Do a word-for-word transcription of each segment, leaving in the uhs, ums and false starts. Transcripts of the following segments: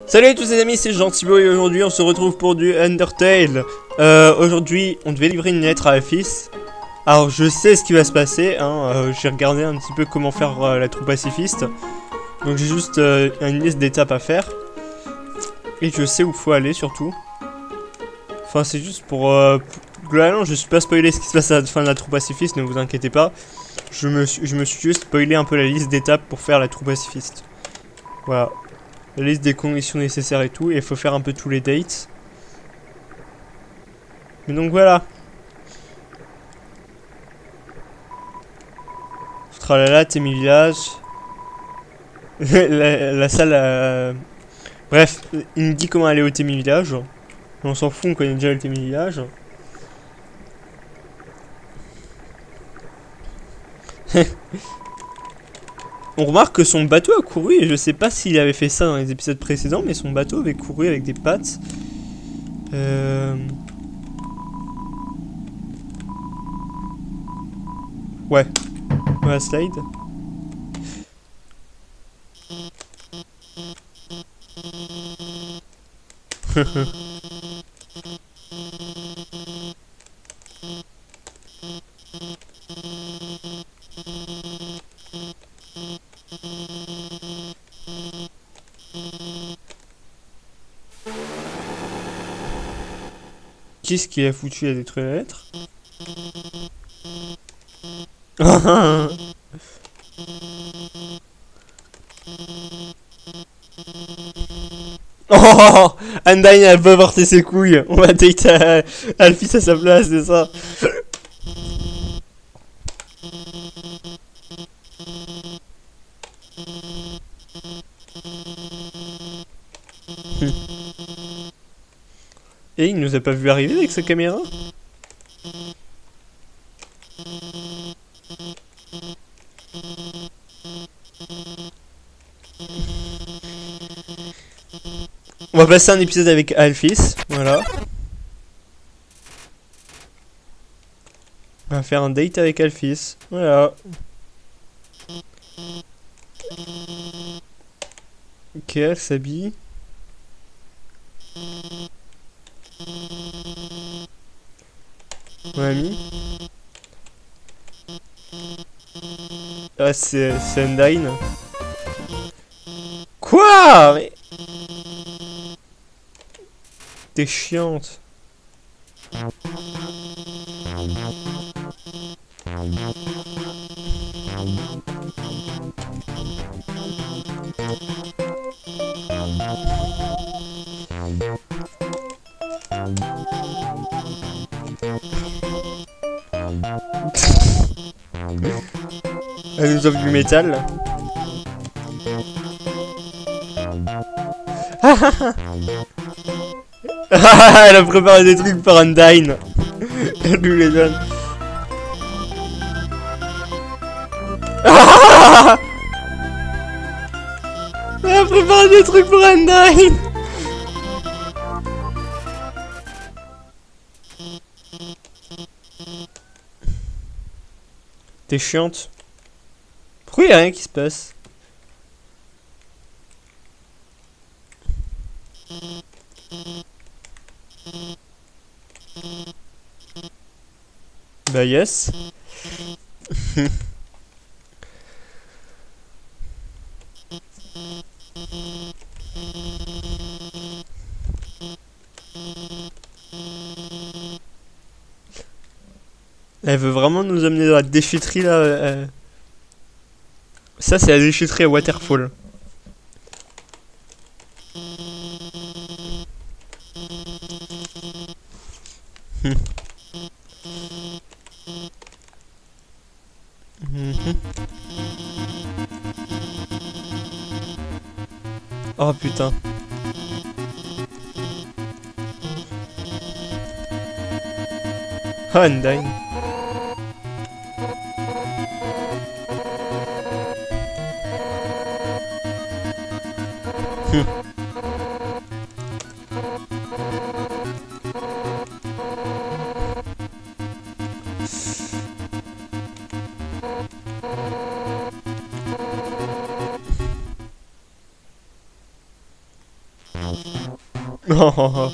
Salut à tous les amis, c'est Gentibo et aujourd'hui on se retrouve pour du Undertale. Euh, aujourd'hui on devait livrer une lettre à Alphys. Alors je sais ce qui va se passer, hein, euh, j'ai regardé un petit peu comment faire euh, la troupe pacifiste. Donc j'ai juste euh, une liste d'étapes à faire. Et je sais où faut aller surtout. Enfin c'est juste pour... Euh, pour... Globalement je suis pas spoilé ce qui se passe à la fin de la troupe pacifiste, ne vous inquiétez pas. Je me, suis, je me suis juste spoilé un peu la liste d'étapes pour faire la troupe pacifiste. Voilà. La liste des conditions nécessaires et tout, et il faut faire un peu tous les dates. Mais donc voilà. Tralala, Témi Village. la, la salle à... Bref, il me dit comment aller au Témi Village. On s'en fout, on connaît déjà le Témi Village. On remarque que son bateau a couru, et je sais pas s'il avait fait ça dans les épisodes précédents, mais son bateau avait couru avec des pattes. Euh... Ouais. On va slide. Qu'est-ce qu'il a foutu à détruire la lettre? Oh, Undyne elle peut porter ses couilles. On va date à Alphys à sa place, c'est ça. Et il nous a pas vu arriver avec sa caméra? On va passer un épisode avec Alphys, voilà. On va faire un date avec Alphys, voilà. Ok, elle s'habille. Mon ami. Ah, c'est Undyne. Quoi? Mais... T'es chiante. Elle nous offre du métal. Elle a préparé des trucs pour Undyne. Elle lui les donne. Elle a préparé des trucs pour Undyne. T'es chiante. Pourquoi y'a rien qui se passe? Bah yes. Elle veut vraiment nous amener dans la déchetterie là. Euh... Ça c'est la déchetterie à Waterfall. Hum. Mmh. Oh putain. Oh Undyne. Hum. Non.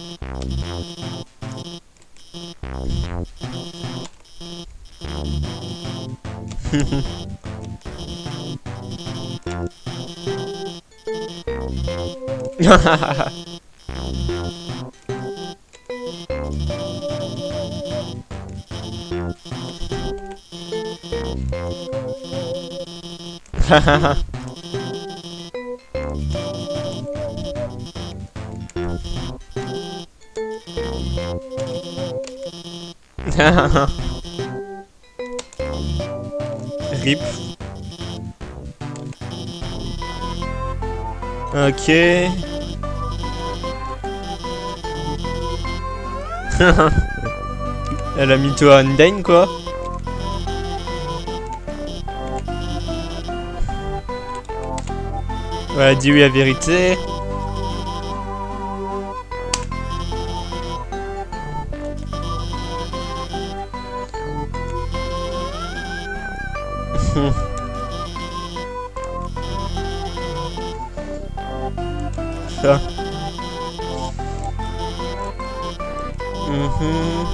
Rip. Ok. Elle a mis toi Undyne quoi. Voilà, dis oui la vérité. Ça. Mm-hmm.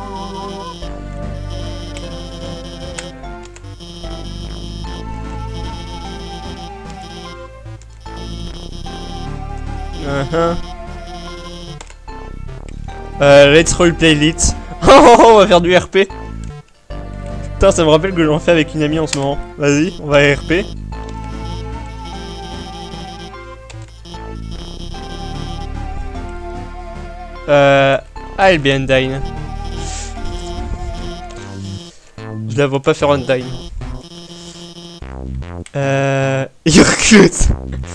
Uh-huh. Euh, let's roleplay lit. On va faire du R P. Putain, ça me rappelle que j'en fais avec une amie en ce moment. Vas-y, on va R P. Euh... Ah, elle est bien Undyne. Je la vois pas faire Undyne. Euh... Yorkut.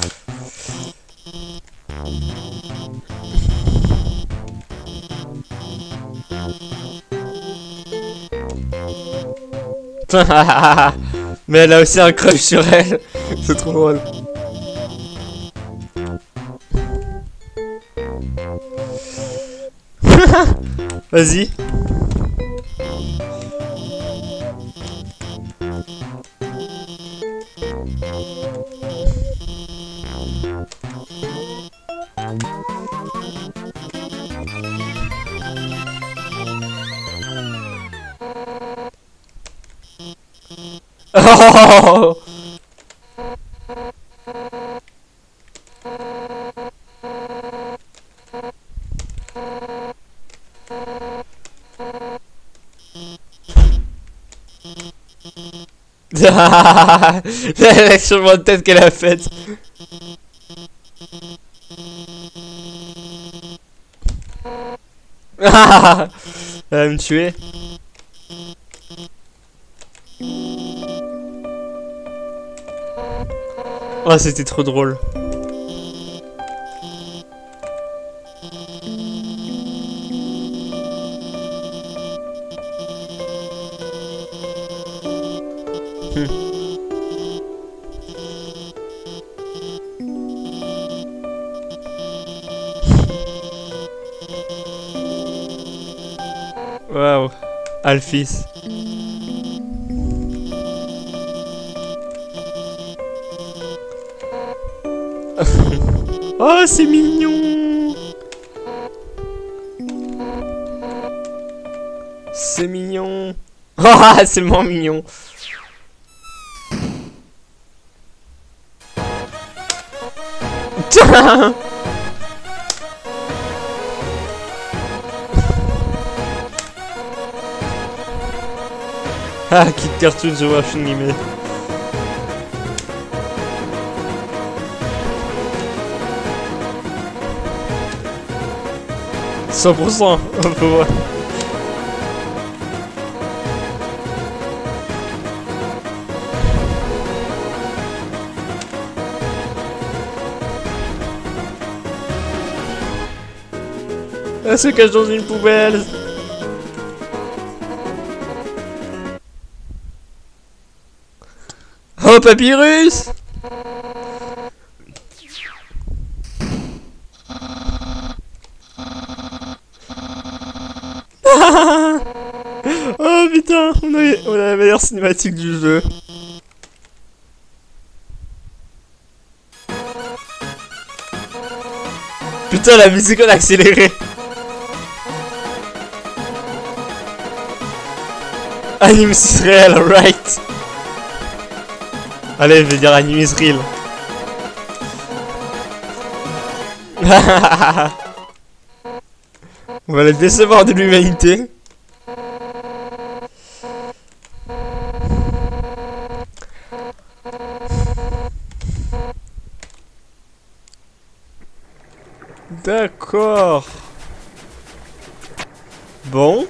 Mais elle a aussi un crush sur elle. C'est trop drôle. Vas-y. Oh. L'action de tête qu'elle a faite. Elle va me tuer. Oh, c'était trop drôle. Hmm. Waouh, Alphys. Oh, c'est mignon. C'est mignon. Oh, c'est vraiment mignon. Ah, Kid Cartoon The Washing Email. cent pour cent, on peut voir. Elle se cache dans une poubelle. Oh, Papyrus. Oh putain, on a, on a la meilleure cinématique du jeu. Putain, la musique on a accéléré. Anime is real, right? Allez, je vais dire anime is real. On va le décevoir de l'humanité. D'accord. Bon.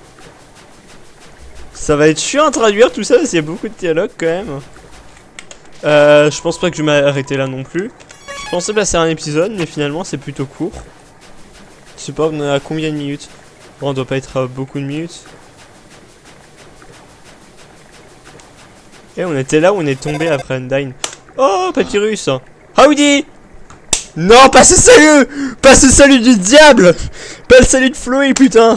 Ça va être chiant à traduire tout ça parce qu'il y a beaucoup de dialogue quand même. Euh, je pense pas que je vais m'arrêter là non plus. Je pensais passer un épisode mais finalement c'est plutôt court. Je sais pas, on est à combien de minutes? Bon, on doit pas être à beaucoup de minutes. Et on était là où on est tombé après Undyne. Oh, Papyrus. Howdy. Non, pas ce salut. Pas ce salut du diable. Pas le salut de Chloé, putain.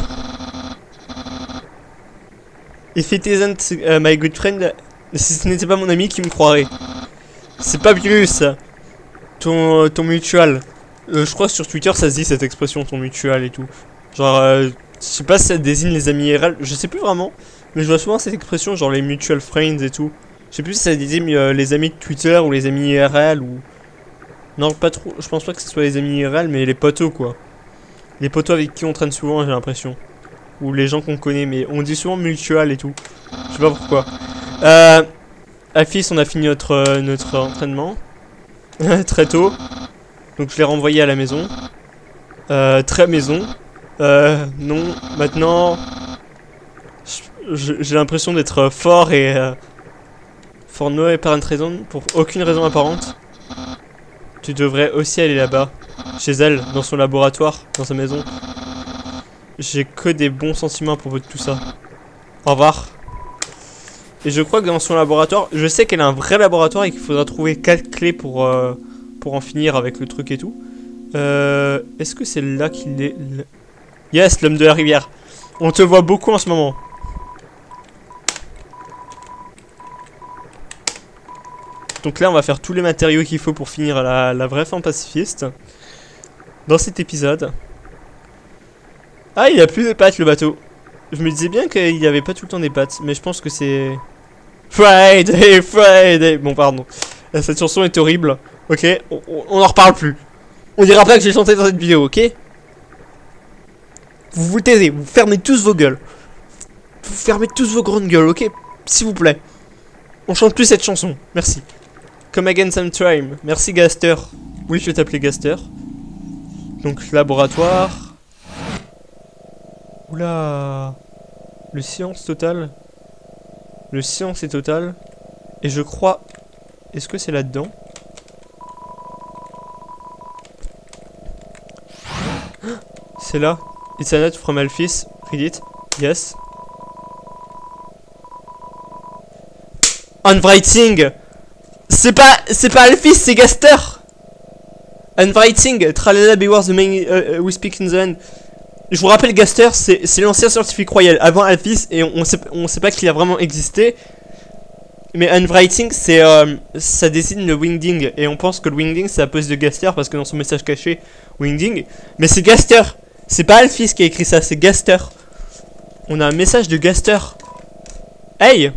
If it isn't uh, my good friend, si ce n'était pas mon ami qui me croirait. C'est Papyrus. Ton, ton mutual. Euh, je crois que sur Twitter ça se dit cette expression, ton mutual et tout. Genre, euh, je sais pas si ça désigne les amis I R L, je sais plus vraiment. Mais je vois souvent cette expression, genre les mutual friends et tout. Je sais plus si ça désigne euh, les amis de Twitter ou les amis I R L ou... Non, pas trop, je pense pas que ce soit les amis I R L, mais les potos quoi. Les potos avec qui on traîne souvent, j'ai l'impression. Ou les gens qu'on connaît, mais on dit souvent mutual et tout. Je sais pas pourquoi. Euh... Afis, on a fini notre, euh, notre entraînement. Très tôt. Donc je l'ai renvoyé à la maison. Euh, très maison. Euh, non, maintenant... J'ai l'impression d'être fort et... Euh, for no apparent reason, pour aucune raison apparente. Tu devrais aussi aller là-bas. Chez elle, dans son laboratoire, dans sa maison. J'ai que des bons sentiments à propos de tout ça. Au revoir. Et je crois que dans son laboratoire, je sais qu'elle a un vrai laboratoire et qu'il faudra trouver quatre clés pour, euh, pour en finir avec le truc et tout. Euh, Est-ce que c'est là qu'il est? Yes, l'homme de la rivière. On te voit beaucoup en ce moment. Donc là, on va faire tous les matériaux qu'il faut pour finir la, la vraie fin pacifiste. Dans cet épisode. Ah, il a plus de pattes, le bateau. Je me disais bien qu'il n'y avait pas tout le temps des pattes, mais je pense que c'est... Friday, Friday. Bon, pardon. Cette chanson est horrible. Ok, on, on en reparle plus. On dira pas que j'ai chanté dans cette vidéo, ok? Vous vous taisez, vous fermez tous vos gueules. Vous fermez tous vos grandes gueules, ok? S'il vous plaît. On chante plus cette chanson, merci. Come again sometime. Merci Gaster. Oui, je vais t'appeler Gaster. Donc, laboratoire. Oula. Le silence total. Le silence est total. Et je crois... Est-ce que c'est là-dedans? C'est là. It's a note from Alphys. Read it. Yes. Unwriting. C'est pas... C'est pas Alphys, c'est Gaster. Unwriting. Tralala beware the main uh, uh, we speak in the end. Je vous rappelle, Gaster, c'est l'ancien scientifique royal avant Alphys, et on, on, sait, on sait pas qu'il a vraiment existé. Mais Unwriting, c'est euh, ça désigne le Wingding, et on pense que le Wingding c'est la pose de Gaster parce que dans son message caché, Wingding. Mais c'est Gaster, c'est pas Alphys qui a écrit ça, c'est Gaster. On a un message de Gaster. Hey!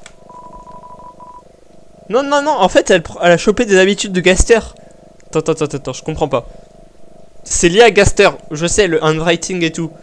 Non, non, non, en fait, elle, elle a chopé des habitudes de Gaster. Attends, attends, attends, attends, je comprends pas. C'est lié à Gaster, je sais, le handwriting et tout.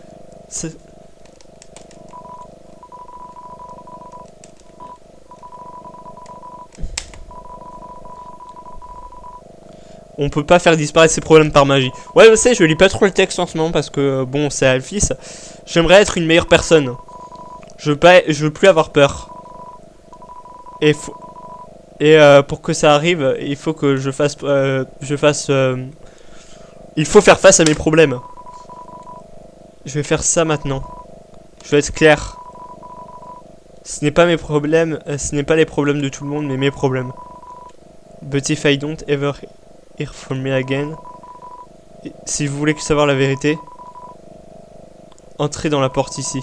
On peut pas faire disparaître ses problèmes par magie. Ouais, je sais, je lis pas trop le texte en ce moment parce que, bon, c'est Alphys. J'aimerais être une meilleure personne. Je veux pas, je veux plus avoir peur. Et, faut, et euh, pour que ça arrive, il faut que je fasse... Euh, je fasse... Euh, il faut faire face à mes problèmes. Je vais faire ça maintenant. Je vais être clair. Ce n'est pas mes problèmes, ce n'est pas les problèmes de tout le monde, mais mes problèmes. But if I don't ever hear from me again, si vous voulez savoir la vérité, entrez dans la porte ici.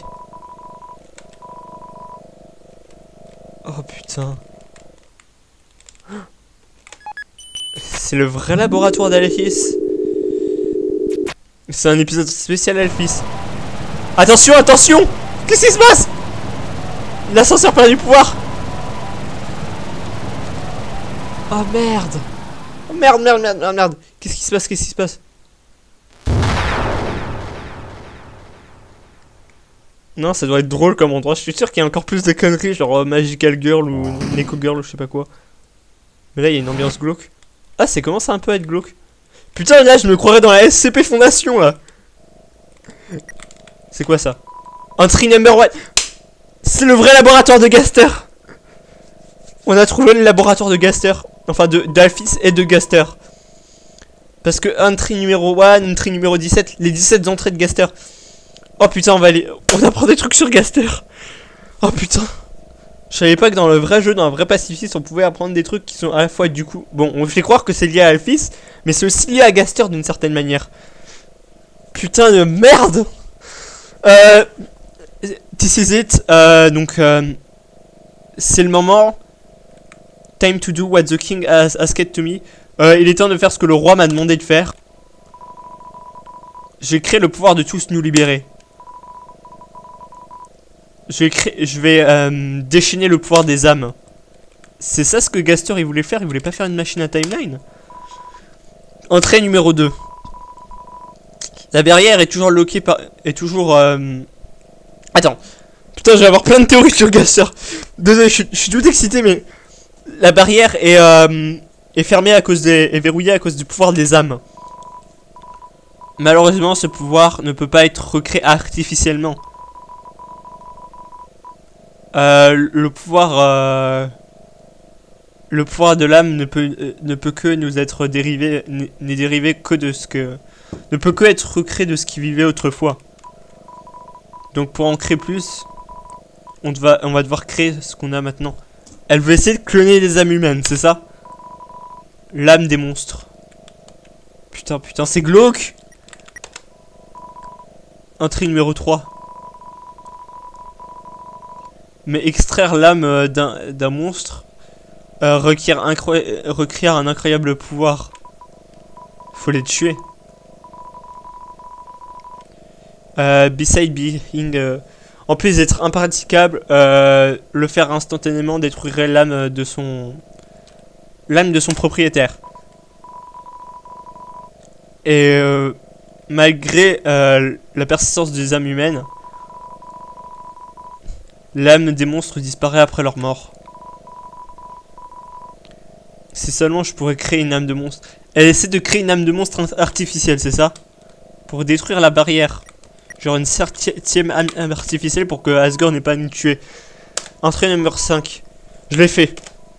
Oh putain. C'est le vrai laboratoire d'Alphys. C'est un épisode spécial Alphys. Attention, attention! Qu'est-ce qui se passe? L'ascenseur perd du pouvoir. Oh merde. Oh merde, merde, merde, merde, merde. Qu'est-ce qui se passe? Qu'est-ce qui se passe? Non, ça doit être drôle comme endroit. Je suis sûr qu'il y a encore plus de conneries, genre euh, Magical Girl ou Neko Girl ou je sais pas quoi. Mais là, il y a une ambiance glauque. Ah, ça commence un peu à être glauque. Putain, là, je me croirais dans la S C P Fondation, là. C'est quoi ça? Entry number one. C'est le vrai laboratoire de Gaster. On a trouvé le laboratoire de Gaster. Enfin, de d'Alphys et de Gaster. Parce que entry numéro un, entry numéro dix-sept, les dix-sept entrées de Gaster. Oh putain, on va aller... On apprend des trucs sur Gaster. Oh putain. Je savais pas que dans le vrai jeu, dans un vrai pacifiste, on pouvait apprendre des trucs qui sont à la fois du coup... Bon, on fait croire que c'est lié à Alphys, mais c'est aussi lié à Gaster d'une certaine manière. Putain de merde. Euh... This is it. Euh, donc, euh, c'est le moment. Time to do what the king has asked to me. Euh, il est temps de faire ce que le roi m'a demandé de faire. J'ai créé le pouvoir de tous nous libérer. Je vais, créer, je vais euh, déchaîner le pouvoir des âmes. C'est ça ce que Gaster il voulait faire. Il voulait pas faire une machine à timeline. Entrée numéro deux. La barrière est toujours loquée par... Est toujours... Euh, Attends. Putain, je vais avoir plein de théories sur Gaster. Désolé, je, je suis tout excité, mais... La barrière est, euh, est fermée à cause des... est verrouillée à cause du pouvoir des âmes. Malheureusement, ce pouvoir ne peut pas être recréé artificiellement. Euh, le pouvoir... Euh, le pouvoir de l'âme ne peut, euh, ne peut que nous être dérivé... N'est dérivé que de ce que... Ne peut que être recréé de ce qui vivait autrefois. Donc pour en créer plus, on va, on va devoir créer ce qu'on a maintenant. Elle veut essayer de cloner des âmes humaines, c'est ça? L'âme des monstres. Putain, putain, c'est glauque. Entrée numéro trois. Mais extraire l'âme d'un d'un monstre euh, requiert, requiert un incroyable pouvoir. Faut les tuer. Euh, beside being... Euh, en plus d'être impraticable, euh, le faire instantanément détruirait l'âme de son... L'âme de son propriétaire. Et euh, malgré euh, la persistance des âmes humaines, l'âme des monstres disparaît après leur mort. Si seulement je pourrais créer une âme de monstre. Elle essaie de créer une âme de monstre artificielle, c'est ça? Pour détruire la barrière. Genre une septième âme artificielle pour que Asgore n'ait pas à nous tuer. Entrée numéro cinq. Je l'ai fait.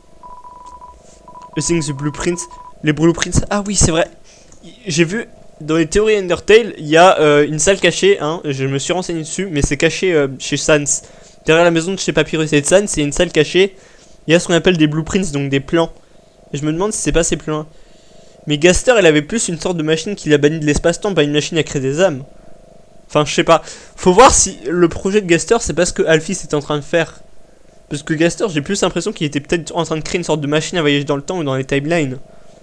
Using the blueprints. Les blueprints. Ah oui, c'est vrai. J'ai vu dans les théories Undertale, il y a euh, une salle cachée. Hein, je me suis renseigné dessus, mais c'est caché euh, chez Sans. Derrière la maison de chez Papyrus et de Sans, c'est une salle cachée. Il y a ce qu'on appelle des blueprints, donc des plans. Et je me demande si c'est pas ces plans. Mais Gaster, il avait plus une sorte de machine qui l'a banni de l'espace-temps, pas une machine à créer des âmes. Enfin, je sais pas. Faut voir si le projet de Gaster, c'est pas ce que Alphys est en train de faire. Parce que Gaster, j'ai plus l'impression qu'il était peut-être en train de créer une sorte de machine à voyager dans le temps ou dans les timelines.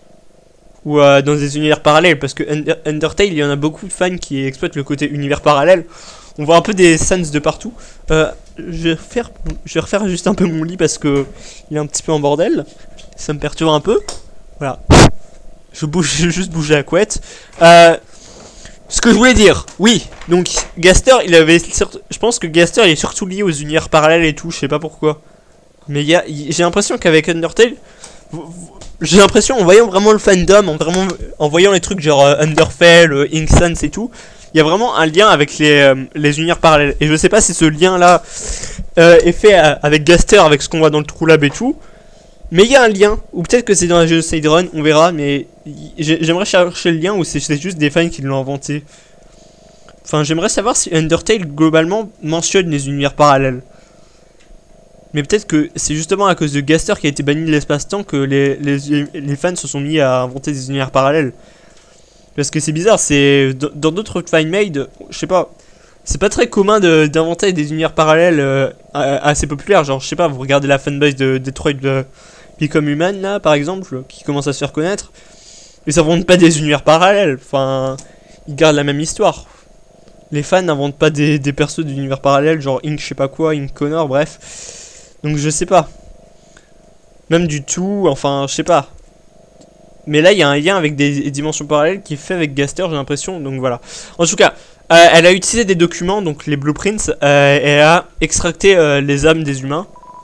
Ou euh, dans des univers parallèles. Parce que Under Undertale, il y en a beaucoup de fans qui exploitent le côté univers parallèle. On voit un peu des Sans de partout. Euh, je, vais refaire, je vais refaire juste un peu mon lit parce que il est un petit peu en bordel. Ça me perturbe un peu. Voilà. Je bouge, je juste bouger la couette. Euh... Ce que je voulais dire, oui, donc Gaster, il avait, je pense que Gaster il est surtout lié aux univers parallèles et tout, je sais pas pourquoi. Mais il y a, j'ai l'impression qu'avec Undertale, j'ai l'impression en voyant vraiment le fandom, en vraiment, en voyant les trucs genre euh, Underfell, euh, Ink Sans et tout, il y a vraiment un lien avec les, euh, les univers parallèles. Et je sais pas si ce lien là euh, est fait euh, avec Gaster, avec ce qu'on voit dans le True Lab et tout. Mais il y a un lien, ou peut-être que c'est dans la Genocide Run, on verra, mais j'aimerais chercher le lien ou c'est juste des fans qui l'ont inventé. Enfin, j'aimerais savoir si Undertale, globalement, mentionne les univers parallèles. Mais peut-être que c'est justement à cause de Gaster qui a été banni de l'espace-temps que les, les, les fans se sont mis à inventer des univers parallèles. Parce que c'est bizarre, c'est... Dans d'autres fanmade, je sais pas... C'est pas très commun d'inventer de, des univers parallèles euh, assez populaires. Genre, je sais pas, vous regardez la fanbase de Detroit de Become Human, là, par exemple, qui commence à se faire connaître. Mais ça invente pas des univers parallèles. Enfin, ils gardent la même histoire. Les fans n'inventent pas des, des persos d'univers parallèles, genre Ink je sais pas quoi, Ink Connor, bref. Donc je sais pas. Même du tout, enfin je sais pas. Mais là il y a un lien avec des, des dimensions parallèles qui est fait avec Gaster, j'ai l'impression, donc voilà. En tout cas, euh, elle a utilisé des documents, donc les blueprints, euh, et elle a extracté euh, les âmes des humains.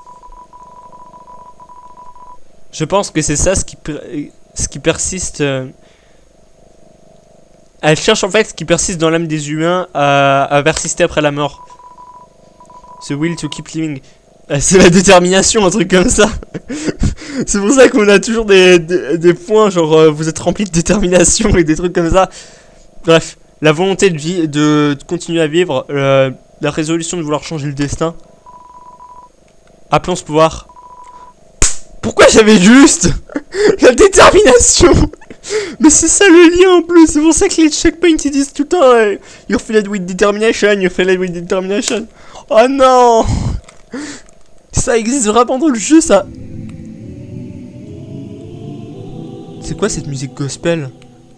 Je pense que c'est ça ce qui, ce qui persiste... Euh, Elle cherche en fait ce qui persiste dans l'âme des humains à, à persister après la mort. The will to keep living. Euh, c'est la détermination, un truc comme ça. C'est pour ça qu'on a toujours des, des, des points, genre euh, vous êtes rempli de détermination et des trucs comme ça. Bref, la volonté de, vie, de, de continuer à vivre, euh, la résolution de vouloir changer le destin. Appelons ce pouvoir. Pourquoi j'avais juste la détermination? Mais c'est ça le lien en plus, c'est pour ça que les checkpoints ils disent tout le temps hey, you're filled with determination, you're filled with determination. Oh non. Ça existe vraiment dans le jeu ça. C'est quoi cette musique gospel?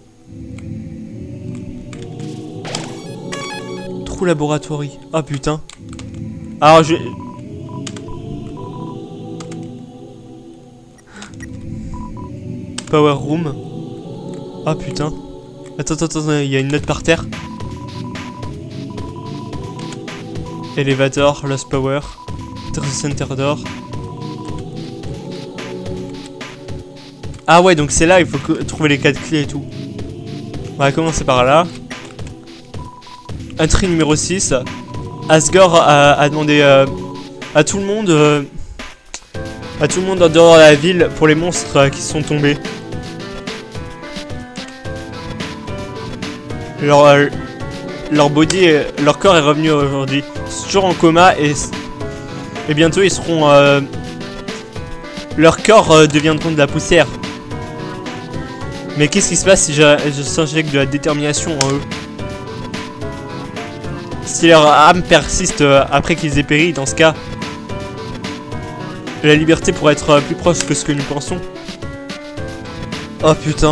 True Laboratory. Ah putain. Alors je... Power Room. Ah putain. Attends, attends, attends, il y a une note par terre. Elevator, Lost Power. Center Door. Ah ouais, donc c'est là, il faut que, trouver les quatre clés et tout. On va commencer par là. Entrée numéro six. Asgore a, a demandé euh, à tout le monde... Euh, à tout le monde en dehors de la ville pour les monstres euh, qui sont tombés. Leur, euh, leur body, euh, leur corps est revenu aujourd'hui. Ils sont toujours en coma et, et bientôt ils seront... Euh, leurs corps euh, deviendront de la poussière. Mais qu'est-ce qui se passe si j'injecte de la détermination en eux? Si leur âme persiste euh, après qu'ils aient péri, dans ce cas, la liberté pourrait être euh, plus proche que ce que nous pensons. Oh putain.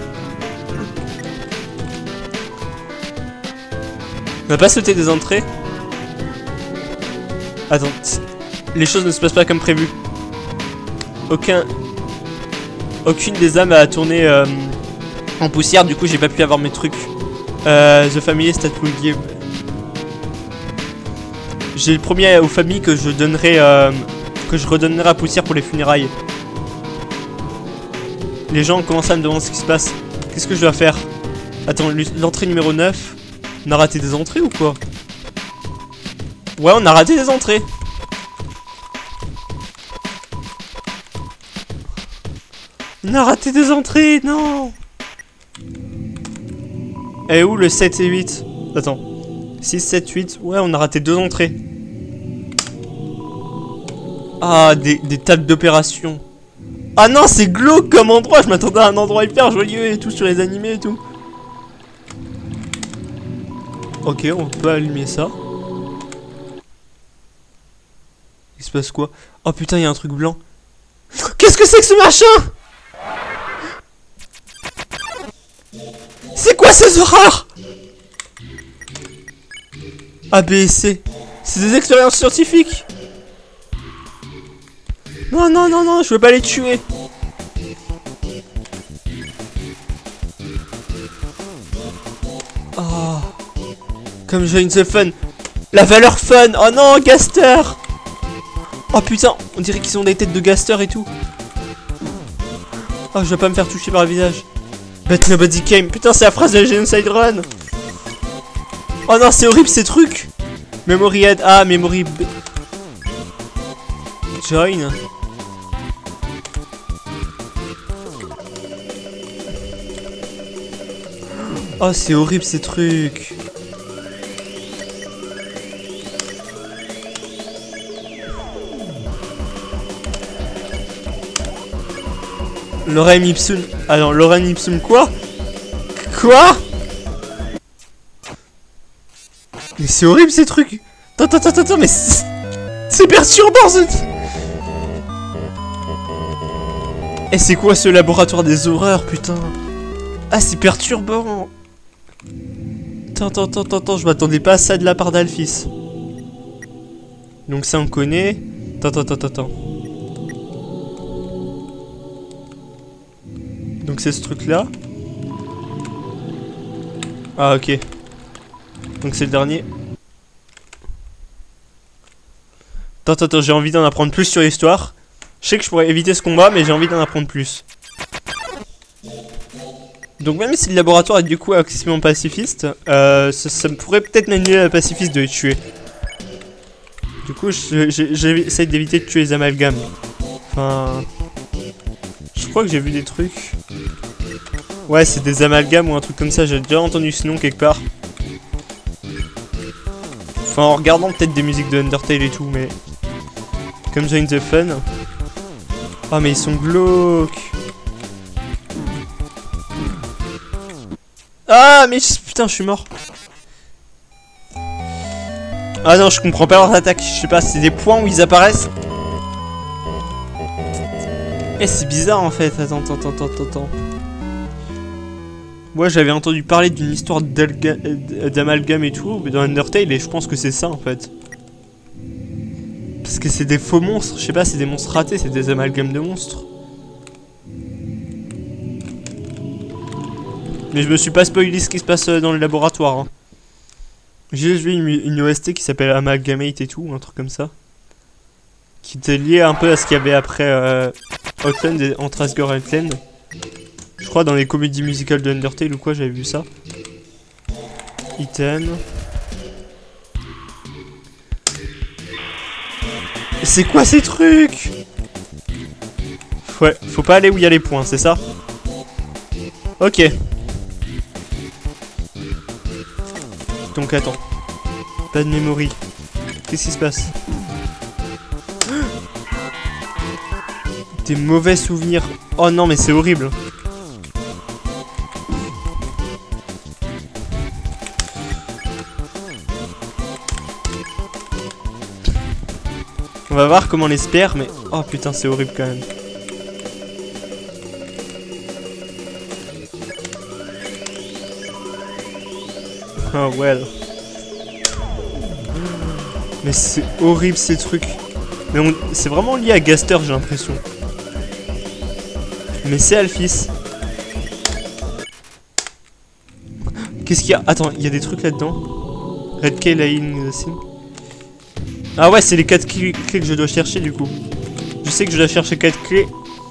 On n'a pas sauté des entrées. Attends, les choses ne se passent pas comme prévu. Aucun... Aucune des âmes a tourné euh, en poussière, du coup j'ai pas pu avoir mes trucs. Euh, The Family Stat will give. J'ai le premier aux familles que je donnerai, euh, que je redonnerai à poussière pour les funérailles. Les gens commencent à me demander ce qui se passe. Qu'est-ce que je dois faire? Attends, l'entrée numéro neuf. On a raté des entrées ou quoi? Ouais, on a raté des entrées. On a raté des entrées, non. Et où le sept et huit? Attends. six, sept, huit. Ouais, on a raté deux entrées. Ah, des, des tables d'opération. Ah non, c'est glauque comme endroit. Je m'attendais à un endroit hyper joyeux et tout sur les animés et tout. Ok, on peut allumer ça. Il se passe quoi? Oh putain, il y a un truc blanc. Qu'est-ce que c'est que ce machin? C'est quoi ces horreurs? A B C. C'est des expériences scientifiques. Non, non, non, non, je veux pas les tuer. Oh. Comme join the fun. La valeur fun. Oh non, Gaster. Oh putain, on dirait qu'ils ont des têtes de Gaster et tout. Oh, je vais pas me faire toucher par le visage. But nobody came. Putain, c'est la phrase de la Genocide Run. Oh non, c'est horrible ces trucs. Memory head. Ah, memory. Join. Oh, c'est horrible ces trucs. Lorem ipsum. Ah non, Lorem ipsum quoi? Quoi? Mais c'est horrible ces trucs. Attends, attends, attends, mais c'est perturbant ce... Et c'est quoi ce laboratoire des horreurs, putain? Ah, c'est perturbant. Attends, attends, attends, attends, je m'attendais pas à ça de la part d'Alphys. Donc ça on connaît. Attends, attends, attends, attends. Donc c'est ce truc là. Ah ok. Donc c'est le dernier. Attends, attends, attends, j'ai envie d'en apprendre plus sur l'histoire. Je sais que je pourrais éviter ce combat, mais j'ai envie d'en apprendre plus. Donc même si le laboratoire est du coup accessoirement pacifiste, euh, ça, ça me pourrait peut-être m'annuler à la pacifiste de les tuer. Du coup, j'essaie d'éviter de tuer les amalgames. Enfin... Je crois que j'ai vu des trucs. Ouais, c'est des amalgames ou un truc comme ça, j'ai déjà entendu ce nom quelque part. Enfin, en regardant peut-être des musiques de Undertale et tout, mais... Comme Join the Fun. Oh, mais ils sont glauques. Ah, mais putain, je suis mort. Ah non, je comprends pas leurs attaques. Je sais pas, c'est des points où ils apparaissent. Eh, c'est bizarre en fait. Attends, attends, attends, attends, attends. Moi, j'avais entendu parler d'une histoire d'amalgame et tout, mais dans Undertale, et je pense que c'est ça en fait. Parce que c'est des faux monstres. Je sais pas, c'est des monstres ratés, c'est des amalgames de monstres. Mais je me suis pas spoilé ce qui se passe dans le laboratoire. Hein. J'ai juste vu une, une O S T qui s'appelle Amalgamate et tout, un truc comme ça. Qui était lié un peu à ce qu'il y avait après euh, Outland et entre Asgore et Outland. Je crois dans les comédies musicales de Undertale ou quoi, j'avais vu ça. Item. C'est quoi ces trucs? Ouais, faut pas aller où il y a les points, c'est ça? Ok. Donc attends. Pas de memory. Qu'est-ce qui se passe? Des mauvais souvenirs. Oh non mais c'est horrible. On va voir comment on l'espère, mais... Oh putain c'est horrible quand même. Oh well. Mais c'est horrible ces trucs. Mais on... c'est vraiment lié à Gaster, j'ai l'impression. Mais c'est Alphys. Qu'est-ce qu'il y a? Attends, il y a des trucs là-dedans. Red Key, Line, Sim. Ah ouais, c'est les quatre clés que je dois chercher du coup. Je sais que je dois chercher quatre clés.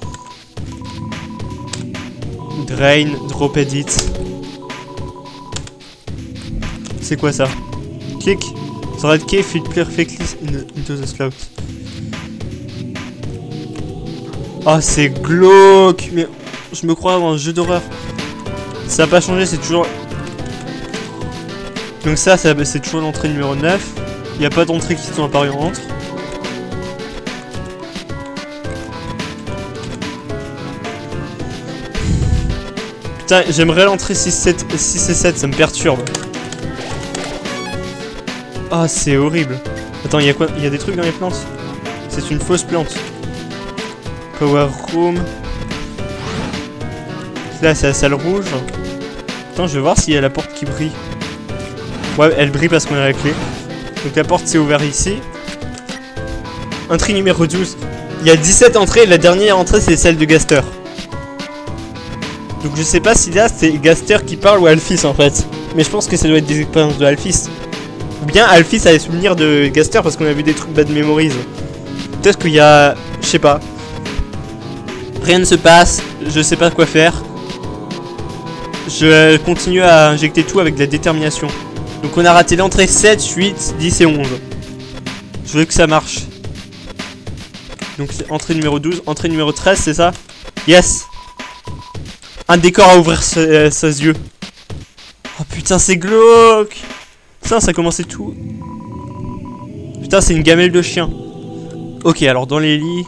Drain, Drop Edit. C'est quoi ça? Click. The red key fit perfectly into the slot. Ah, oh, c'est glauque. Mais je me crois dans un jeu d'horreur. Ça n'a pas changé, c'est toujours... Donc ça, ça c'est toujours l'entrée numéro neuf. Il n'y a pas d'entrée qui sont apparues en entre. Putain, j'aimerais l'entrée six, sept, six et sept, ça me perturbe. Ah, c'est horrible. Attends, il y a quoi? Il y a des trucs dans les plantes? C'est une fausse plante. Power Room. Là, c'est la salle rouge. Attends, je vais voir s'il y a la porte qui brille. Ouais, elle brille parce qu'on a la clé. Donc la porte s'est ouverte ici. Entrée numéro douze. Il y a dix-sept entrées et la dernière entrée c'est celle de Gaster. Donc je sais pas si là c'est Gaster qui parle ou Alphys en fait. Mais je pense que ça doit être des expériences de Alphys. Ou bien Alphys a les souvenirs de Gaster parce qu'on a vu des trucs bad memories. Peut-être qu'il y a... Je sais pas. Rien ne se passe, je sais pas quoi faire. Je continue à injecter tout avec de la détermination. Donc on a raté l'entrée sept, huit, dix et onze. Je veux que ça marche. Donc entrée numéro douze, entrée numéro treize, c'est ça? Yes. Un décor à ouvrir ses, ses yeux. Oh putain, c'est glauque. Putain, ça a commencé tout. Putain, c'est une gamelle de chien. Ok, alors dans les lits...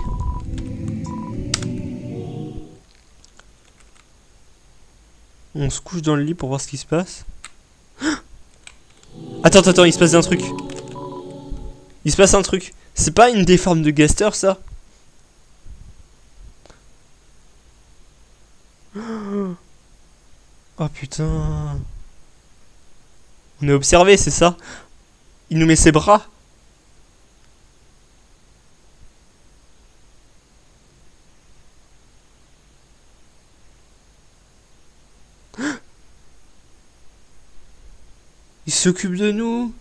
On se couche dans le lit pour voir ce qui se passe. Attends, attends, attends, il se passe un truc. Il se passe un truc. C'est pas une des formes de Gaster, ça? Oh putain. On est observé, c'est ça? Il nous met ses bras. Il s'occupe de nous.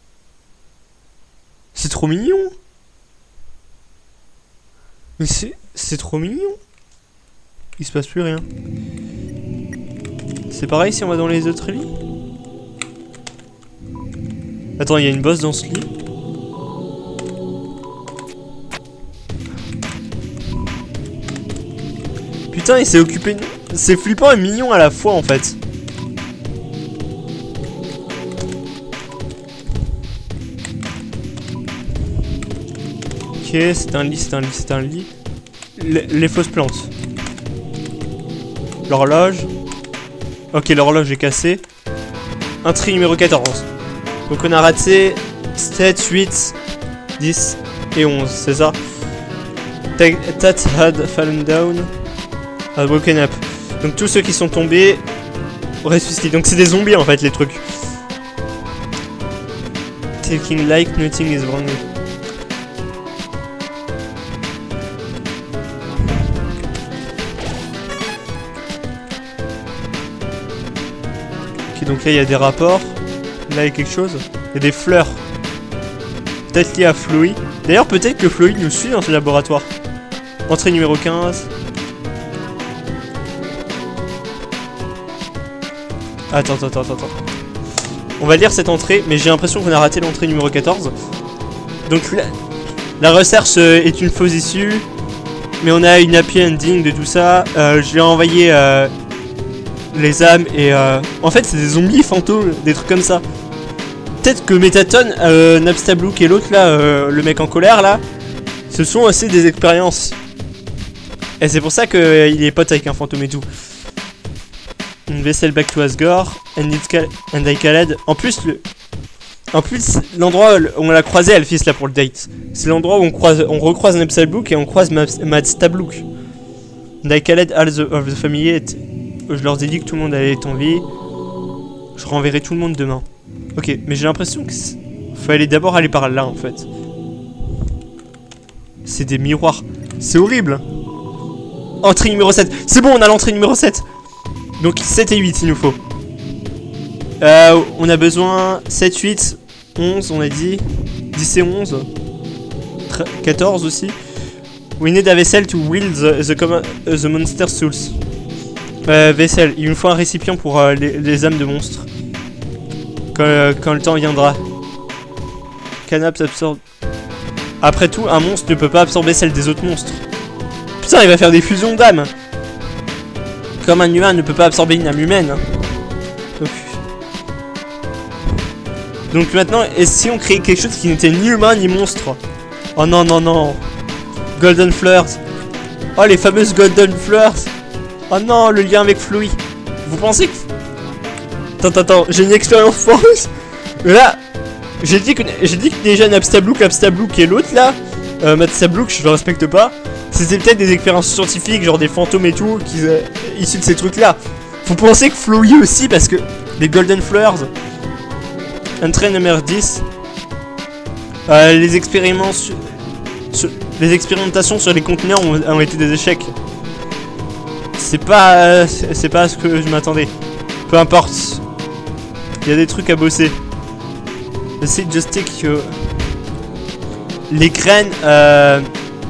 C'est trop mignon. Mais c'est... C'est trop mignon. Il se passe plus rien. C'est pareil si on va dans les autres lits. Attends, il y a une bosse dans ce lit. Putain, il s'est occupé de... C'est flippant et mignon à la fois en fait. Ok, c'est un lit, c'est un lit, c'est un lit. Les, les fausses plantes. L'horloge. Ok, l'horloge est cassée. Un tri numéro quatorze. Donc on a raté sept, huit, dix et onze, c'est ça? That had fallen down, had woken up. Donc tous ceux qui sont tombés ressuscités. Donc c'est des zombies en fait les trucs. Taking like nothing is wrong. Ok, donc là il y a des rapports. Là il y a quelque chose. Il y a des fleurs. Peut-être lié à Floi. D'ailleurs peut-être que Floi nous suit dans ce laboratoire. Entrée numéro quinze. Attends, attends, attends, attends. On va lire cette entrée, mais j'ai l'impression qu'on a raté l'entrée numéro quatorze. Donc la, la recherche est une fausse issue. Mais on a une happy ending de tout ça. Euh, je lui ai envoyé euh, les âmes et... Euh, en fait c'est des zombies fantômes, des trucs comme ça. Peut-être que Métaton, euh, Napstablook et l'autre là, euh, le mec en colère là, ce sont aussi des expériences. Et c'est pour ça qu'il euh, est pote avec un fantôme et tout. Une vaisselle back to Asgore, and, and I Khaled. En plus, le, en plus l'endroit où on l'a croisé Alphys là pour le date, c'est l'endroit où on croise, on recroise Napstablook et on croise Madstablook. And I Khaled all the, of the family. Et je leur ai dit que tout le monde allait être en vie. Je renverrai tout le monde demain. Ok, mais j'ai l'impression que fallait d'abord aller par là en fait. C'est des miroirs. C'est horrible. Entrée numéro sept. C'est bon, on a l'entrée numéro sept. Donc sept et huit il nous faut. Euh, on a besoin sept, huit, onze, on a dit. dix et onze. quatorze aussi. We need a vessel to wield the, the, the monster souls. Euh, vaisselle, il nous faut un récipient pour euh, les, les âmes de monstres. Quand, euh, quand le temps viendra. Canaps absorbe. Après tout, un monstre ne peut pas absorber celle des autres monstres. Putain, il va faire des fusions d'âmes. Comme un humain ne peut pas absorber une âme humaine. Donc, Donc maintenant, et si on créait quelque chose qui n'était ni humain ni monstre? Oh non, non, non. Golden Fleurs. Oh, les fameuses Golden Fleurs. Oh non, le lien avec Floi. Vous pensez que... Attends, attends, attends, j'ai une expérience force. Mais là, j'ai dit que j'ai dit que déjà Napstablook, Napstablook et l'autre là, euh, Madstablook, je le respecte pas. C'était peut-être des expériences scientifiques, genre des fantômes et tout, qui euh, issus de ces trucs là. Faut penser que Floi aussi, parce que les Golden Fleurs. Entrée numéro dix. Euh, les expériments sur, sur, les expérimentations sur les conteneurs ont, ont été des échecs. C'est pas euh, c'est pas à ce que je m'attendais. Peu importe. Il y a des trucs à bosser. C'est just take que les graines euh...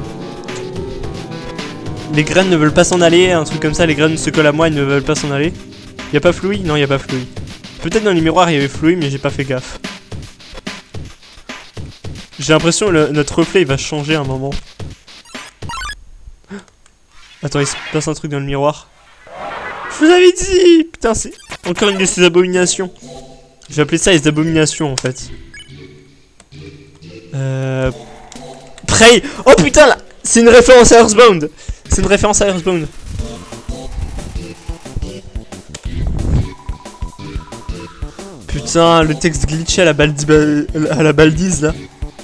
les graines ne veulent pas s'en aller, un truc comme ça, les graines se collent à moi, elles ne veulent pas s'en aller. Y a pas Floi? Non, y a pas Floi. Peut-être dans les miroirs il y avait Floi, mais j'ai pas fait gaffe. J'ai l'impression que notre reflet il va changer à un moment. Attends, il se passe un truc dans le miroir. Je vous avais dit! Putain, c'est encore une de ces abominations. Je vais appeler ça les abominations en fait. Euh... Prey! Oh putain là! C'est une référence à Earthbound! C'est une référence à Earthbound. Putain, le texte glitché à la baldi à la baldise là.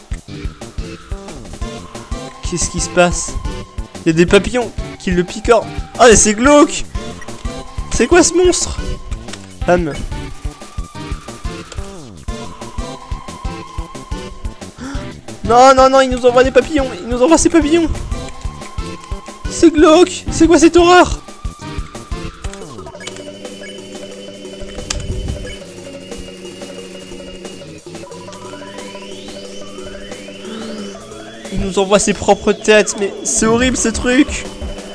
Qu'est-ce qui se passe? Il y a des papillons qui le picorent. Ah, mais c'est glauque! C'est quoi ce monstre? Âme. Non, non, non, il nous envoie des papillons. Il nous envoie ses papillons. C'est glauque. C'est quoi cette horreur? Il nous envoie ses propres têtes. Mais c'est horrible ce truc.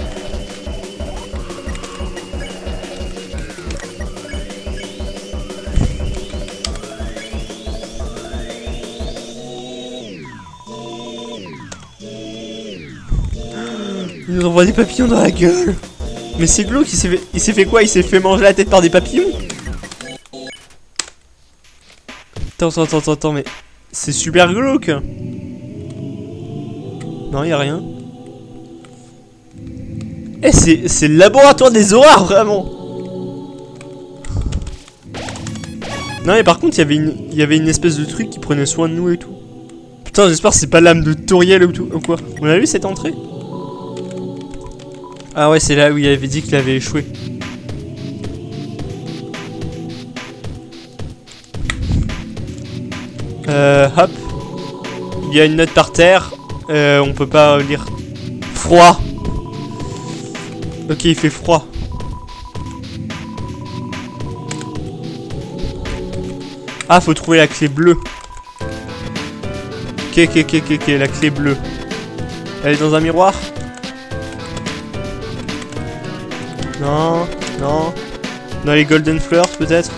Il nous envoie des papillons dans la gueule. Mais c'est glauque, il s'est fait... il s'est fait quoi? Il s'est fait manger la tête par des papillons? Attends, attends, attends, attends, mais... C'est super glauque. Non, y a rien. Eh, c'est... c'est le laboratoire des horreurs, vraiment. Non, mais par contre, il y avait une... il y avait une espèce de truc qui prenait soin de nous et tout. Putain, j'espère que c'est pas l'âme de Toriel ou tout, ou quoi. On a vu cette entrée? Ah ouais, c'est là où il avait dit qu'il avait échoué. Euh, hop. Il y a une note par terre. Euh, on peut pas lire. Froid. Ok, il fait froid. Ah, faut trouver la clé bleue. Ok, ok, ok, ok, ok, la clé bleue. Elle est dans un miroir? Non, non. Dans les Golden Flowers peut-être.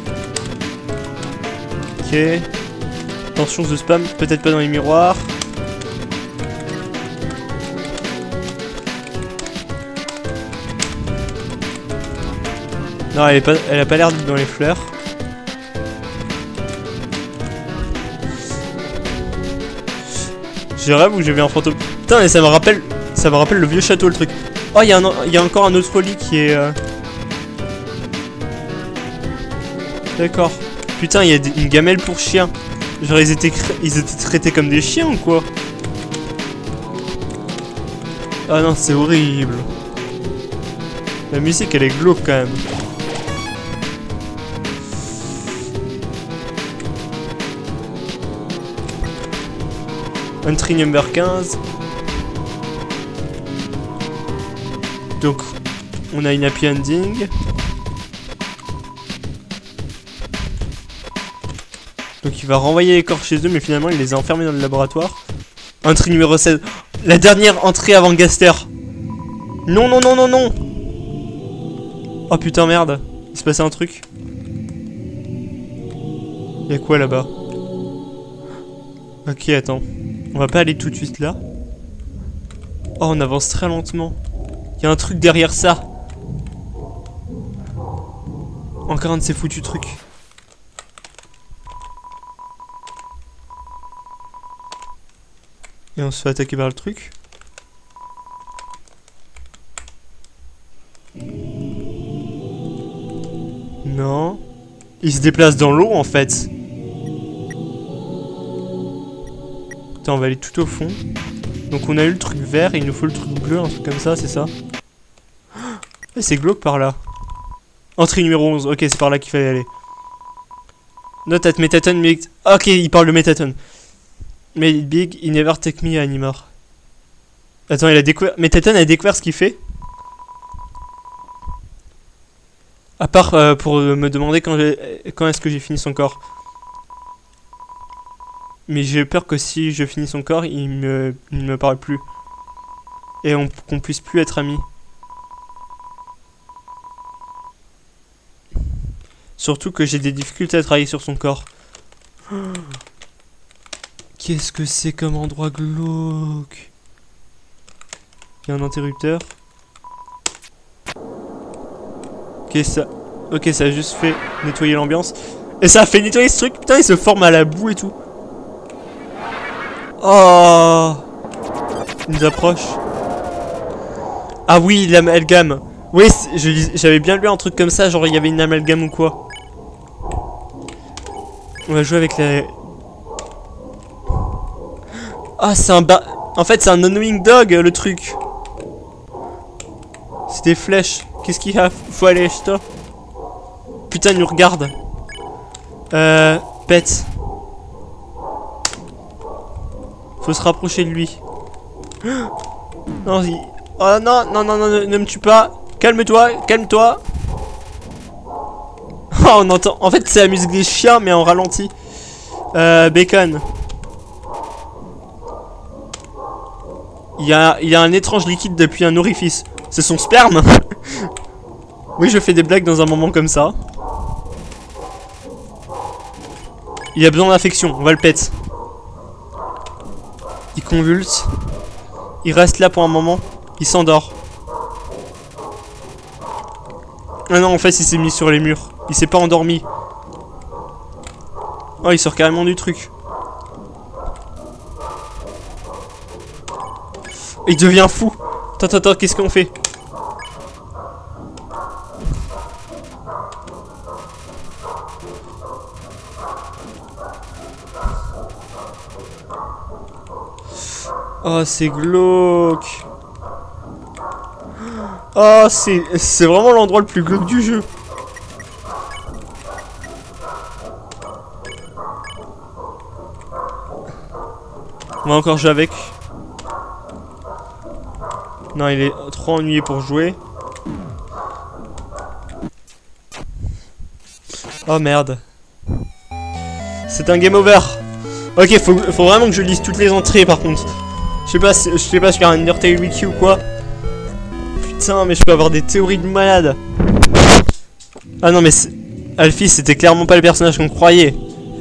Ok. Attention de spam, peut-être pas dans les miroirs. Non, elle, est pas, elle a pas l'air d'être dans les fleurs. J'ai rêve où j'ai vu un fantôme. Putain, mais ça me rappelle, ça me rappelle le vieux château le truc. Oh, il y, y a encore un autre lit qui est... Euh... D'accord. Putain, il y a une gamelle pour chiens. Genre, ils étaient, ils étaient traités comme des chiens ou quoi? Ah non, c'est horrible. La musique, elle est glauque quand même. Entry number quinze. Donc, on a une happy ending. Donc il va renvoyer les corps chez eux, mais finalement il les a enfermés dans le laboratoire. Entrée numéro seize. La dernière entrée avant Gaster. Non, non, non, non, non. Oh putain, merde. Il se passait un truc. Y'a quoi là-bas? Ok, attends. On va pas aller tout de suite là. Oh, on avance très lentement. Il y a un truc derrière ça. Encore un de ces foutus trucs. Et on se fait attaquer par le truc. Non. Il se déplace dans l'eau en fait. Attends, on va aller tout au fond. Donc on a eu le truc vert et il nous faut le truc bleu, un truc comme ça, c'est ça? Et c'est glauque par là. Entrée numéro onze, ok, c'est par là qu'il fallait aller. Note at Metaton, mais... Ok, il parle de Metaton. Made it big, he never take me anymore. Attends, il a découvert... Metaton a découvert ce qu'il fait. À part euh, pour me demander quand, quand est-ce que j'ai fini son corps. Mais j'ai peur que si je finis son corps, il me, il ne me parle plus. Et on, qu'on puisse plus être amis. Surtout que j'ai des difficultés à travailler sur son corps. Oh. Qu'est-ce que c'est comme endroit glauque? Il y a un interrupteur. Ok, ça... Ok, ça a juste fait nettoyer l'ambiance. Et ça a fait nettoyer ce truc. Putain, il se forme à la boue et tout. Oh, il nous approche. Ah oui, l'amalgame. Oui, j'avais bien lu un truc comme ça, genre il y avait une amalgame ou quoi. On va jouer avec la... Ah, c'est un ba... En fait, c'est un annoying dog, le truc. C'est des flèches. Qu'est-ce qu'il y a? Faut aller, stop. Putain, il nous regarde. Euh... Pète. Faut se rapprocher de lui. Non, il... Oh non, non, non, non, ne, ne me tue pas. Calme-toi, calme-toi. Oh, on entend... En fait, c'est la musique des chiens, mais en ralenti. Euh, Bacon. Il y a, il y a un étrange liquide depuis un orifice. C'est son sperme. Oui, je fais des blagues dans un moment comme ça. Il a besoin d'affection, on va le pète. Il convulse. Il reste là pour un moment. Il s'endort. Ah non, en fait, il s'est mis sur les murs. Il s'est pas endormi. Oh, il sort carrément du truc. Il devient fou. Attends, attends, attends, qu'est-ce qu'on fait? Oh, c'est glauque. Oh, c'est c'est vraiment l'endroit le plus glauque du jeu. On va encore jouer avec. Non, il est trop ennuyé pour jouer. Oh merde. C'est un game over. Ok, faut, faut vraiment que je lise toutes les entrées par contre. Je sais pas, je sais pas sur un Undertale Wiki ou quoi. Putain, mais je peux avoir des théories de malade. Ah non, mais Alphys, c'était clairement pas le personnage qu'on croyait.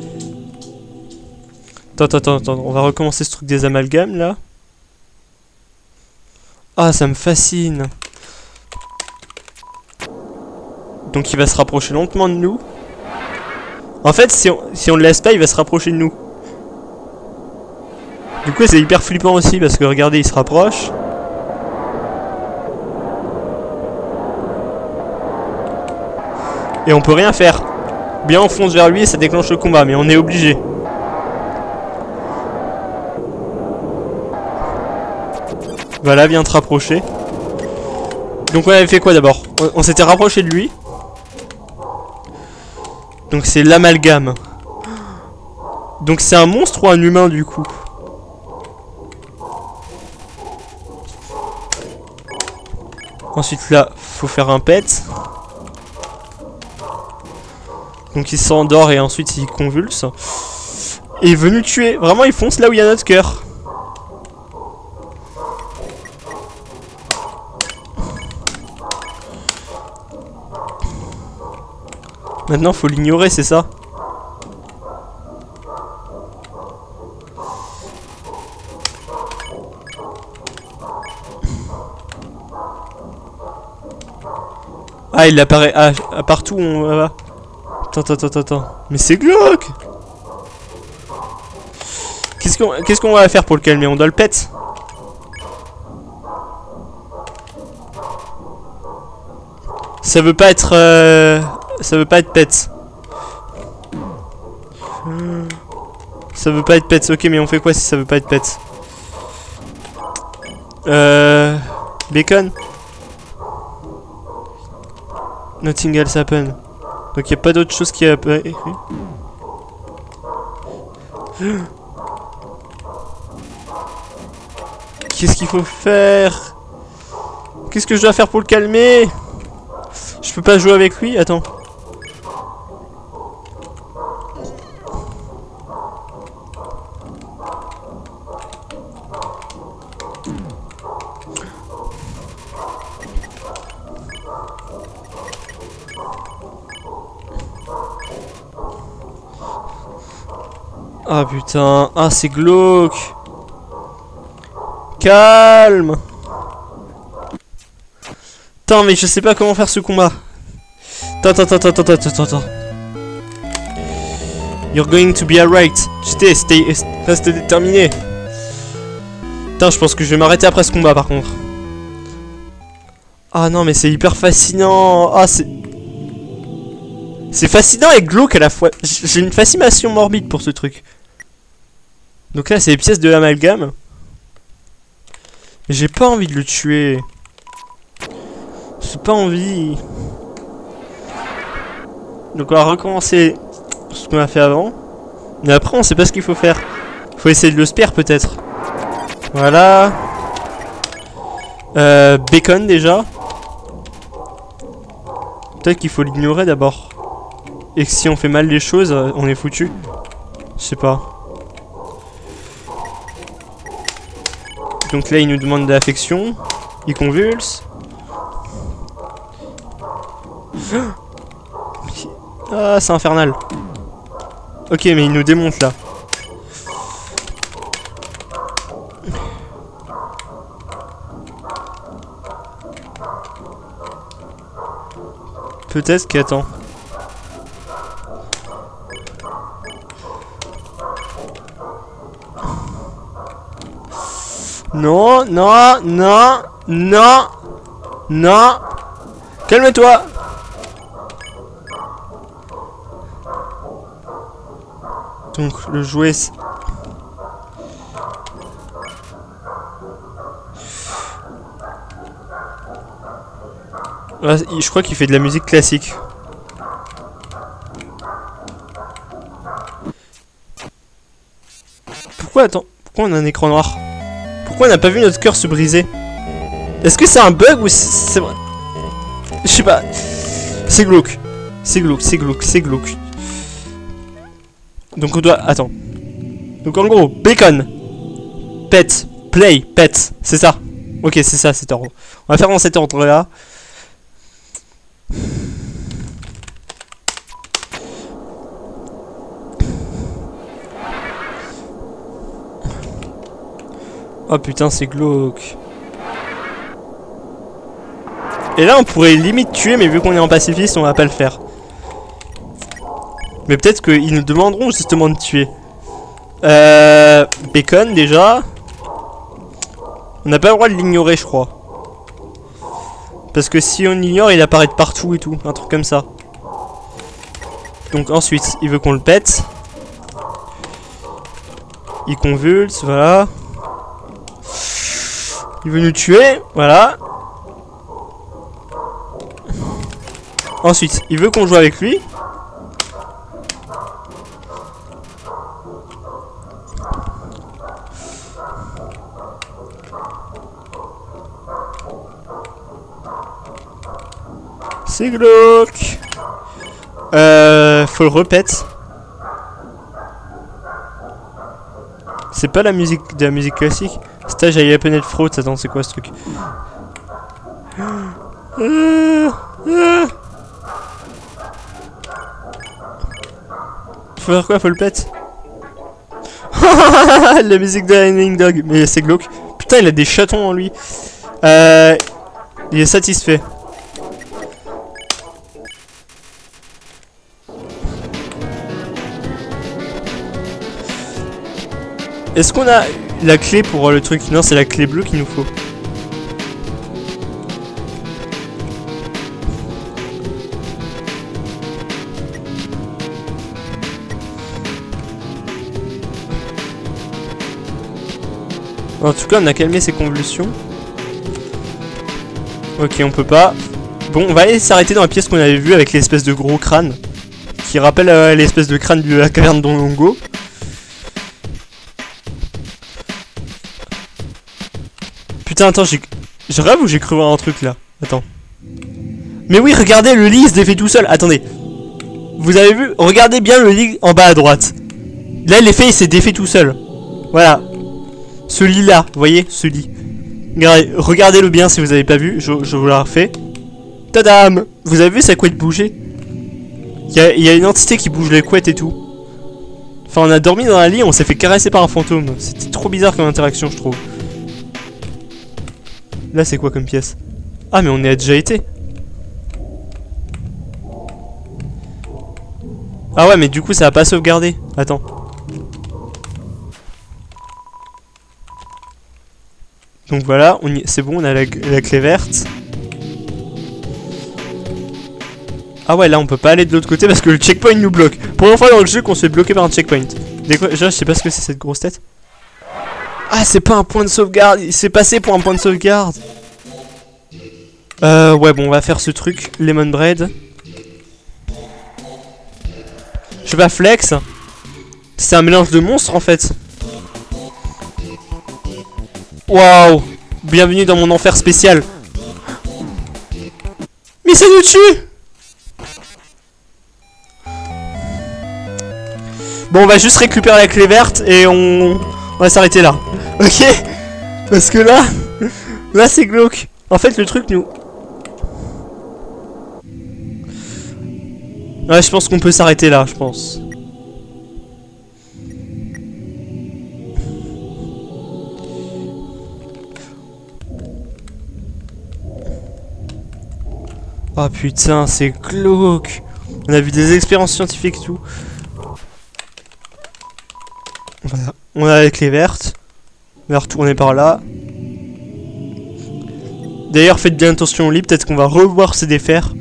Attends, attends, attends, on va recommencer ce truc des amalgames là. Ah, ça me fascine. Donc il va se rapprocher lentement de nous. En fait, si on, si on le laisse pas, il va se rapprocher de nous. Du coup, c'est hyper flippant aussi parce que regardez, il se rapproche. Et on peut rien faire. Bien, on fonce vers lui et ça déclenche le combat, mais on est obligé. Voilà, viens te rapprocher. Donc on avait fait quoi d'abord? On, on s'était rapproché de lui. Donc c'est l'amalgame. Donc c'est un monstre ou un humain du coup? Ensuite là, faut faire un pet. Donc il s'endort et ensuite il convulse. Et il veut nous tuer. Vraiment, il fonce là où il y a notre cœur. Maintenant, faut l'ignorer, c'est ça? Ah, il apparaît à, à partout où on va. Attends, attends, attends, attends. Mais c'est glauque! Qu'est-ce qu'on qu'est-ce qu'on va faire pour le calmer? On doit le pète? Ça veut pas être... Euh... Ça veut pas être pet. Ça veut pas être pet. Ok, mais on fait quoi si ça veut pas être pet? Euh... Bacon? Nothing else happen. Donc il n'y a pas d'autre chose qui a apparu. Qu'est-ce qu'il faut faire? Qu'est-ce que je dois faire pour le calmer? Je peux pas jouer avec lui? Attends. Ah putain, ah c'est glauque. Calme. Attends, mais je sais pas comment faire ce combat. Attends, attends, attends, attends, attends, attends. You're going to be alright. J'étais, reste déterminé. Putain, je pense que je vais m'arrêter après ce combat par contre. Ah non, mais c'est hyper fascinant. Ah, c'est... C'est fascinant et glauque à la fois. J'ai une fascination morbide pour ce truc. Donc là, c'est les pièces de l'amalgame. Mais j'ai pas envie de le tuer. J'ai pas envie. Donc on va recommencer ce qu'on a fait avant. Mais après, on sait pas ce qu'il faut faire. Faut essayer de le spare peut-être. Voilà. Euh, bacon déjà. Peut-être qu'il faut l'ignorer d'abord. Et que si on fait mal les choses, on est foutu. Je sais pas. Donc là, il nous demande de l'affection. Il convulse. Ah, c'est infernal. Ok, mais il nous démonte là. Peut-être qu'attends. Non, non, non, non, non. Calme-toi. Donc le jouet. Là, je crois qu'il fait de la musique classique. Pourquoi attends, pourquoi on a un écran noir? Pourquoi on n'a pas vu notre cœur se briser? Est-ce que c'est un bug ou c'est vrai? Je sais pas. C'est glauque. C'est glauque, c'est glauque, c'est glauque. Donc on doit... Attends. Donc en gros, bacon. Pet. Play. Pet. C'est ça. Ok, c'est ça, cet ordre. On va faire dans cet ordre-là. Oh putain, c'est glauque. Et là, on pourrait limite tuer, mais vu qu'on est en pacifiste, on va pas le faire. Mais peut-être qu'ils nous demanderont justement de tuer. Euh... Bacon, déjà. On n'a pas le droit de l'ignorer, je crois. Parce que si on l'ignore, il apparaît de partout et tout. Un truc comme ça. Donc ensuite, il veut qu'on le pète. Il convulse, voilà. Il veut nous tuer, voilà. Ensuite, il veut qu'on joue avec lui. C'est glauque. Euh, faut le repète. C'est pas la musique de la musique classique. Stage à Yaponet Frauds, attends, c'est quoi ce truc? euh, euh. Faut faire quoi? Faut le pète. La musique de Hanging Dog. Mais c'est glauque. Putain, il a des chatons en lui. Euh, il est satisfait. Est-ce qu'on a la clé pour le truc? Non, c'est la clé bleue qu'il nous faut. En tout cas, on a calmé ses convulsions. Ok, on peut pas. Bon, on va aller s'arrêter dans la pièce qu'on avait vue avec l'espèce de gros crâne. Qui rappelle euh, l'espèce de crâne de la caverne d'Onongo. Putain, attends, j'ai... Je rêve ou j'ai cru voir un truc là? Attends. Mais oui, regardez, le lit il se défait tout seul. Attendez. Vous avez vu? Regardez bien le lit en bas à droite. Là, l'effet il s'est défait tout seul. Voilà. Ce lit là, vous voyez? Ce lit. Regardez-le bien si vous avez pas vu. Je, je vous la refais. Tadam! Vous avez vu sa couette bouger? Il y a, y a une entité qui bouge les couettes et tout. Enfin, on a dormi dans un lit, on s'est fait caresser par un fantôme. C'était trop bizarre comme interaction, je trouve. Là, c'est quoi comme pièce? Ah, mais on y a déjà été. Ah ouais, mais du coup, ça va pas sauvegarder. Attends. Donc voilà, c'est bon, on a la, la clé verte. Ah ouais, là, on peut pas aller de l'autre côté parce que le checkpoint nous bloque. Première fois dans le jeu qu'on se fait bloquer par un checkpoint. Déjà, je sais pas ce que c'est cette grosse tête. Ah, c'est pas un point de sauvegarde. Il s'est passé pour un point de sauvegarde. Euh, ouais, bon, on va faire ce truc. Lemon bread. Je sais pas, flex. C'est un mélange de monstres en fait. Waouh. Bienvenue dans mon enfer spécial. Mais ça nous tue. Bon, on va juste récupérer la clé verte et on, on va s'arrêter là. Ok. Parce que là, là c'est glauque. En fait, le truc nous... Ouais, je pense qu'on peut s'arrêter là, je pense. Oh putain, c'est glauque. On a vu des expériences scientifiques et tout. Voilà. On a la clé verte. On va retourner par là. D'ailleurs, faites bien attention au lit. Peut-être qu'on va revoir se défaire.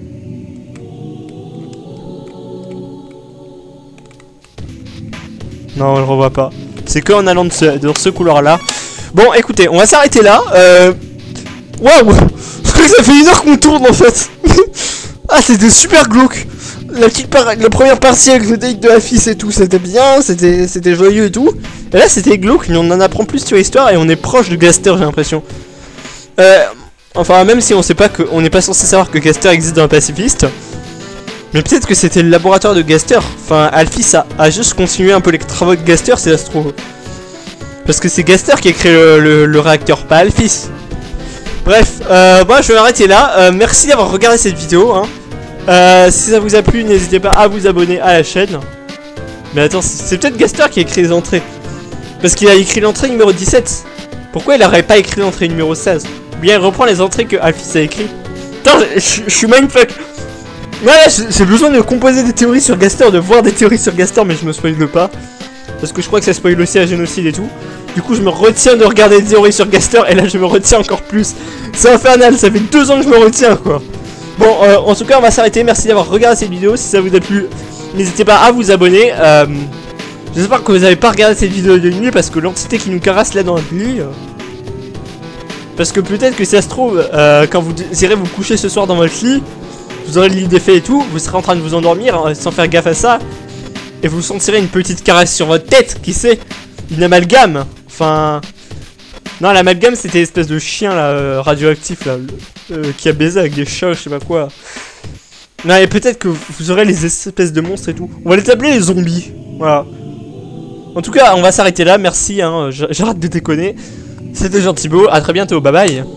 Non, on le revoit pas. C'est qu'en allant de ce, dans ce couloir-là. Bon, écoutez, on va s'arrêter là. Euh... Waouh. Je crois que ça fait une heure qu'on tourne en fait. Ah, c'était super glauque. La petite par... la première partie avec le date de la fille et tout, c'était bien, c'était c'était joyeux et tout. Et là, c'était glauque, mais on en apprend plus sur l'histoire et on est proche de Gaster, j'ai l'impression. Euh... Enfin, même si on sait pas que... On n'est pas censé savoir que Gaster existe dans le pacifiste. Mais peut-être que c'était le laboratoire de Gaster. Enfin, Alphys a, a juste continué un peu les travaux de Gaster, si ça se trouve. Parce que c'est Gaster qui a créé le, le, le réacteur, pas Alphys. Bref, euh, moi je vais m'arrêter là. Euh, merci d'avoir regardé cette vidéo. Hein. Euh, si ça vous a plu, n'hésitez pas à vous abonner à la chaîne. Mais attends, c'est peut-être Gaster qui a écrit les entrées. Parce qu'il a écrit l'entrée numéro dix-sept. Pourquoi il n'aurait pas écrit l'entrée numéro seize? Ou bien il reprend les entrées que Alphys a écrit. Putain, je suis mindfuck. Ouais, j'ai besoin de composer des théories sur Gaster, de voir des théories sur Gaster, mais je me spoil pas. Parce que je crois que ça spoil aussi à Génocide et tout. Du coup, je me retiens de regarder des théories sur Gaster, et là, je me retiens encore plus. C'est infernal, ça fait deux ans que je me retiens, quoi. Bon, euh, en tout cas, on va s'arrêter. Merci d'avoir regardé cette vidéo. Si ça vous a plu, n'hésitez pas à vous abonner. Euh, J'espère que vous n'avez pas regardé cette vidéo de nuit, parce que l'entité qui nous caresse là dans notre lit... Euh... Parce que peut-être que si ça se trouve, euh, quand vous irez vous coucher ce soir dans votre lit, vous aurez le lit défait et tout, vous serez en train de vous endormir hein, sans faire gaffe à ça. Et vous sentirez une petite caresse sur votre tête, qui sait? Une amalgame. Enfin... Non, l'amalgame c'était l'espèce de chien là, euh, radioactif là, euh, qui a baisé avec des chats, je sais pas quoi. Non, et peut-être que vous aurez les espèces de monstres et tout. On va les appeler les zombies. Voilà. En tout cas, on va s'arrêter là, merci, hein, j'arrête de déconner. C'était Jean Thibault, à très bientôt, bye bye.